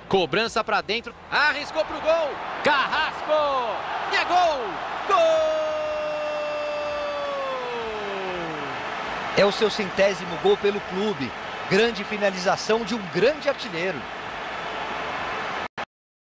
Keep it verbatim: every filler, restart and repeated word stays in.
Cobrança para dentro, arriscou pro gol, Carrasco, é gol, gol! É o seu centésimo gol pelo clube, grande finalização de um grande artilheiro.